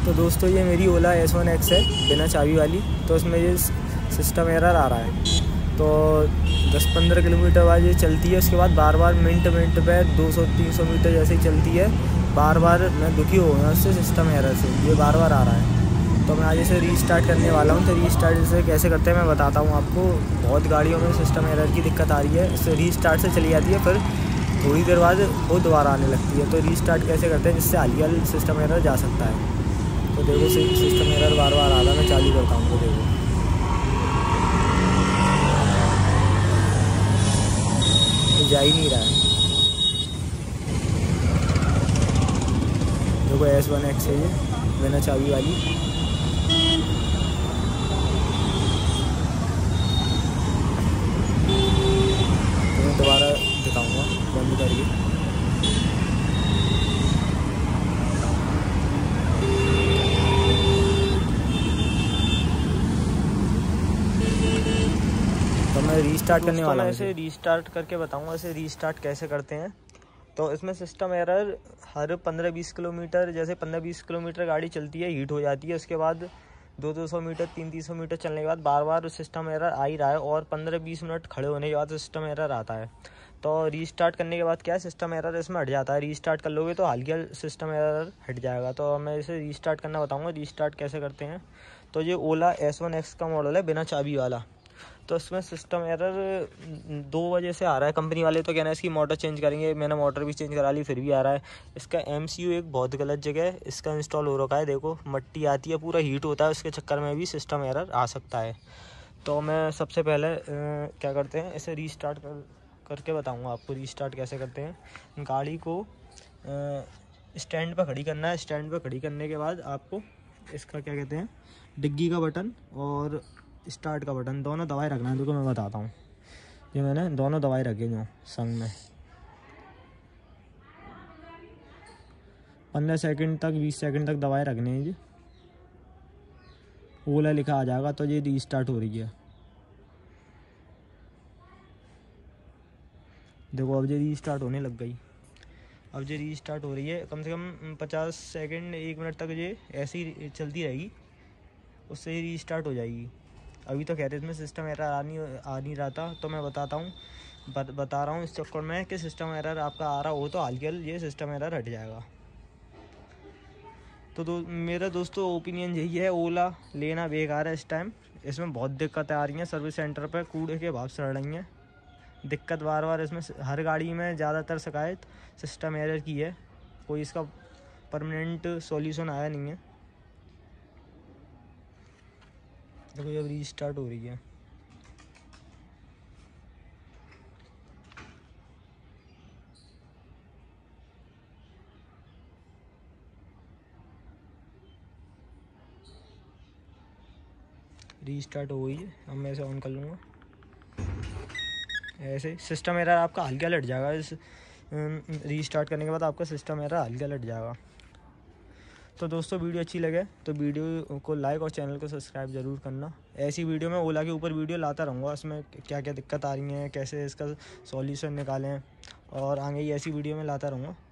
तो दोस्तों ये मेरी ओला S1X है बिना चाबी वाली। तो इसमें ये सिस्टम एरर आ रहा है। तो 10-15 किलोमीटर बाद ये चलती है, उसके बाद बार बार मिनट पे 200-300 मीटर जैसे ही चलती है। बार बार मैं दुखी हो गया उससे, सिस्टम एरर से ये बार बार आ रहा है। तो मैं आज इसे रीस्टार्ट करने वाला हूँ। तो रीस्टार्ट इसे कैसे करते हैं मैं बताता हूँ आपको। बहुत गाड़ियों में सिस्टम एरर की दिक्कत आ रही है, इससे रीस्टार्ट से चली जाती है, फिर थोड़ी देर बाद वो दोबारा आने लगती है। तो रीस्टार्ट कैसे करते हैं जिससे हालिया सिस्टम एरर जा सकता है। तो देखो सिस्टम एरर बार बार आ रहा है, मैं चालू करता हूँ। तो देखो तो जा ही नहीं रहा है। देखो S1X है ये बिना चाबी वाली। तो मैं दोबारा दिखाऊंगा बंद करके। तो मैं रीस्टार्ट करने वाला हूँ। मैं इसे रीस्टार्ट करके बताऊंगा इसे रीस्टार्ट कैसे करते हैं। तो इसमें सिस्टम एरर हर 15-20 किलोमीटर, जैसे 15-20 किलोमीटर गाड़ी चलती है, हीट हो जाती है। उसके बाद 200-200 मीटर 300-300 मीटर चलने के बाद बार बार सिस्टम एरर आ ही रहा है, और 15-20 मिनट खड़े होने के बाद सिस्टम एरर आता है। तो रीस्टार्ट करने के बाद क्या है, सिस्टम एरर इसमें हट जाता है। रीस्टार्ट कर लोगे तो हालिया सिस्टम एरर हट जाएगा। तो मैं इसे रीस्टार्ट करना बताऊँगा, रीस्टार्ट कैसे करते हैं। तो ये ओला S1X का मॉडल है बिना चाबी वाला। तो इसमें सिस्टम एरर 2 वजह से आ रहा है। कंपनी वाले तो कहना है इसकी मोटर चेंज करेंगे, मैंने मोटर भी चेंज करा ली फिर भी आ रहा है। इसका MCU एक बहुत गलत जगह है इसका इंस्टॉल हो रखा है। देखो मट्टी आती है, पूरा हीट होता है, उसके चक्कर में भी सिस्टम एरर आ सकता है। तो मैं सबसे पहले क्या करते हैं, इसे रीस्टार्ट करके बताऊँगा आपको रीस्टार्ट कैसे करते हैं। गाड़ी को स्टैंड पर खड़ी करना है। स्टैंड पर खड़ी करने के बाद आपको इसका क्या कहते हैं, डिग्गी का बटन और स्टार्ट का बटन दोनों दबाए रखना है। देखो मैं बताता हूँ, ये मैंने दोनों दबाए रखे जो संग में 15 सेकंड तक 20 सेकंड तक दबाए रखने हैं। जी ओला लिखा आ जाएगा। तो ये रीस्टार्ट हो रही है। देखो अब ये रीस्टार्ट होने लग गई। अब ये रीस्टार्ट हो रही है। कम से कम 50 सेकंड 1 मिनट तक ये ऐसे ही चलती रहेगी, उससे ही रीस्टार्ट हो जाएगी। अभी तो कह रहे थे इसमें सिस्टम एरर आ नहीं रहा था। तो मैं बताता हूँ बता रहा हूँ इस चक्कर में कि सिस्टम एरर आपका आ रहा हो तो हाल ये सिस्टम एरर हट जाएगा। तो मेरा दोस्तों ओपिनियन यही है, ओला लेना बेकार है इस टाइम। इसमें बहुत दिक्कतें आ रही हैं, सर्विस सेंटर पर कूड़े के भाव चढ़ रही हैं। दिक्कत बार बार इसमें हर गाड़ी में ज़्यादातर शिकायत सिस्टम एरर की है। कोई इसका परमानेंट सॉल्यूशन आया नहीं है। देखो जब रीस्टार्ट हो रही है। रीस्टार्ट हो गई है। अब मैं इसे ऑन कर लूँगा। ऐसे सिस्टम एरर आपका हल्का लट जाएगा। इस रीस्टार्ट करने के बाद आपका सिस्टम एरर हल्का लट जाएगा। तो दोस्तों वीडियो अच्छी लगे तो वीडियो को लाइक और चैनल को सब्सक्राइब ज़रूर करना। ऐसी वीडियो मैं ओला के ऊपर वीडियो लाता रहूँगा, इसमें क्या क्या दिक्कत आ रही हैं, कैसे इसका सॉल्यूशन निकालें, और आगे ही ऐसी वीडियो में लाता रहूँगा।